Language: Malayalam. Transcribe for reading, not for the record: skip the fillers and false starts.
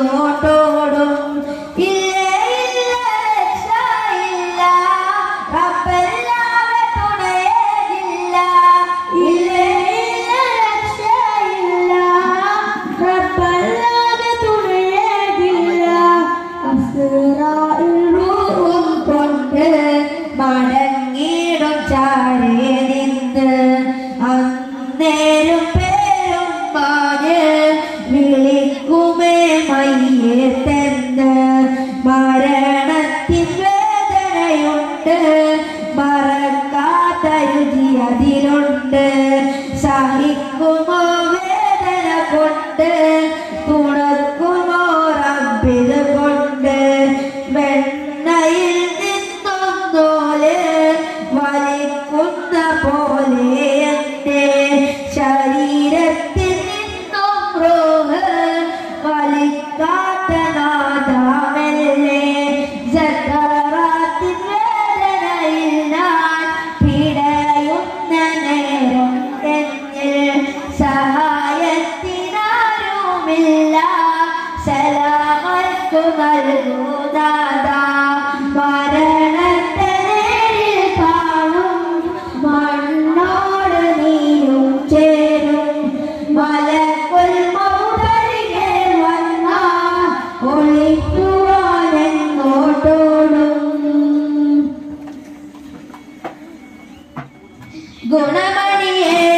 എന്നോട്ടോടും ഇല്ല ഇല്ല രക്ഷയില്ല റബ്ബല്ലാതെ തുണയേകില്ല ഇല്ല ഇല്ല രക്ഷയില്ല റബ്ബല്ലാതെ തുണയേകില്ല അസ്റായിൽ റൂഹും കൊണ്ട് മടങ്ങിടും ചാരേ നിന്ന് അന്നേരം പേരും പാഞ്ഞ് വിളിക്കുമേ മയ്യത്തെന്ന് മരണത്തിൻ വേദനയുണ്ട് മറക്കാത്ത രുചി അതിലുണ്ട് സഹിക്കുമോ വേദന കൊണ്ട് തുണക്കുമോ റബ്ബിത് കൊണ്ട് വെണ്ണയിൽ നിന്നൊന്നോല് വലിക്കുന്ന പോലെ എന്റെ ശരീരത്തിൽ നിന്നും റൂഹ് വലിക്കാത്ത നാദാമല്ലേ സക്കറാത്തിൻ വേദനയിൽ ഞാൻ പിടയുന്ന നേരം എന്നിൽ സഹായത്തിനാരുമില്ല സലാമത്തു നൽകൂ നാദാ മരണത്തെ നേരിൽ കാണും മണ്ണോട് നീയും ചേരും മലക്കുൽ മൗതരികെ വന്നാൽ ഒളിക്കുവാൻ എങ്ങോട്ടോടും ഗുണമണിയേ